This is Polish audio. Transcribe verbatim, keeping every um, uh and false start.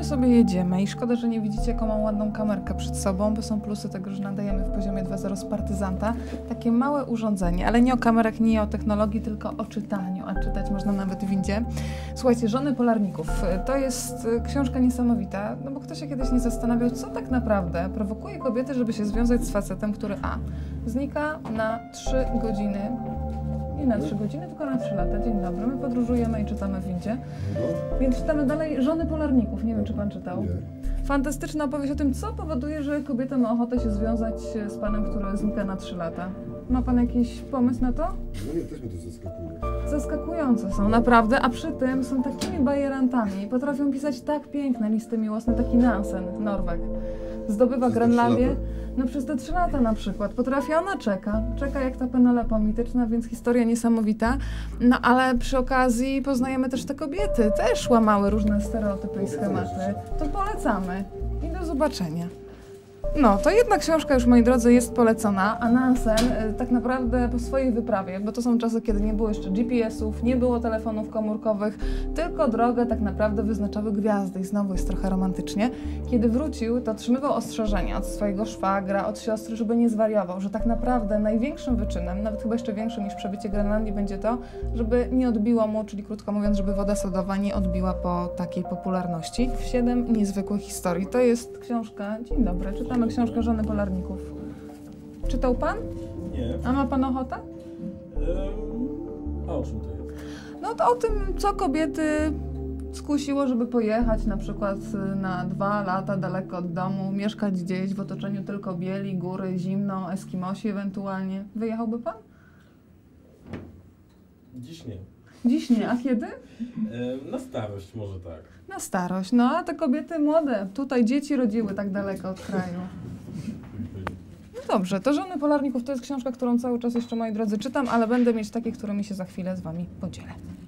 sobie jedziemy i szkoda, że nie widzicie, jaką mam ładną kamerkę przed sobą, bo są plusy tego, że nadajemy w poziomie dwa zero z partyzanta. Takie małe urządzenie, ale nie o kamerach, nie o technologii, tylko o czytaniu, a czytać można nawet w windzie. Słuchajcie, Żony Polarników. To jest książka niesamowita, no bo ktoś się kiedyś nie zastanawiał, co tak naprawdę prowokuje kobiety, żeby się związać z facetem, który a. znika na trzy godziny. Nie na trzy godziny, tylko na trzy lata. Dzień dobry. My podróżujemy i czytamy w windzie. Więc czytamy dalej Żony Polarników. Nie wiem, czy pan czytał. Nie. Fantastyczna opowieść o tym, co powoduje, że kobieta ma ochotę się związać z panem, który znika na trzy lata. Ma pan jakiś pomysł na to? No nie, też mnie to zaskakuje. Zaskakujące są, naprawdę, a przy tym są takimi bajerantami. Potrafią pisać tak piękne listy miłosne, taki Nansen, Norweg. Zdobywa Przez te Grenlandię. trzy lata? No przez te trzy lata na przykład. Potrafi, ona czeka. Czeka jak ta Penelopa mityczna, więc historia niesamowita. No ale przy okazji poznajemy też te kobiety. Też łamały różne stereotypy i schematy. To polecamy. I do zobaczenia. No, to jedna książka już, moi drodzy, jest polecona, a Nansen y, tak naprawdę po swojej wyprawie, bo to są czasy, kiedy nie było jeszcze G P S ów, nie było telefonów komórkowych, tylko drogę tak naprawdę wyznaczały gwiazdy i znowu jest trochę romantycznie. Kiedy wrócił, to otrzymywał ostrzeżenia od swojego szwagra, od siostry, żeby nie zwariował, że tak naprawdę największym wyczynem, nawet chyba jeszcze większym niż przebycie Grenlandii, będzie to, żeby nie odbiło mu, czyli krótko mówiąc, żeby woda sodowa nie odbiła po takiej popularności. Siedem niezwykłych historii. To jest książka, dzień dobry, czytam Mamy książkę Żony Polarników. Czytał pan? Nie. A ma pan ochotę? Ehm, a o czym to jest? No to o tym, co kobiety skusiło, żeby pojechać na przykład na dwa lata daleko od domu, mieszkać gdzieś w otoczeniu tylko bieli, góry, zimno, Eskimosi ewentualnie. Wyjechałby pan? Dziś nie. Dziś nie, a kiedy? Ehm, na starość może tak. Na starość. No a te kobiety młode, tutaj dzieci rodziły tak daleko od kraju. No dobrze, to Żony Polarników to jest książka, którą cały czas jeszcze, moi drodzy, czytam, ale będę mieć takie, którymi się za chwilę z wami podzielę.